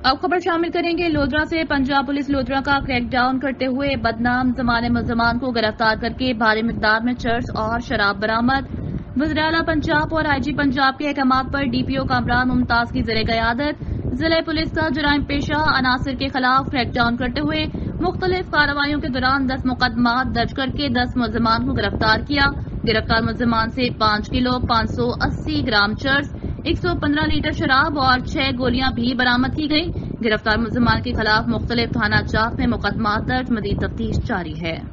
अब खबर शामिल करेंगे लोधरा से। पंजाब पुलिस लोधरा का क्रैकडाउन करते हुए बदनाम जमाने मुल्ज़िमान को गिरफ्तार करके भारी मिकदार में चर्स और शराब बरामद। वज़ीर-ए-आला पंजाब और IG पंजाब के अहकामात पर DPO कामरान मुमताज की ज़ेरे क़यादत जिले पुलिस का जुराइम पेशा अनासिर के खिलाफ क्रैकडाउन करते हुए मुख्तलिफ कार्रवाइयों के दौरान 10 मुकदमात दर्ज करके 10 मुल्ज़िमान को गिरफ्तार किया। गिरफ्तार मुल्ज़िमान से 5 किलो 580 ग्राम चर्स, 115 लीटर शराब और 6 गोलियां भी बरामद की गई। गिरफ्तार मुल्ज़िमान के खिलाफ मुख्तलिफ थाना जात में मुकदमा दर्ज, मज़ीद तफ्तीश जारी है।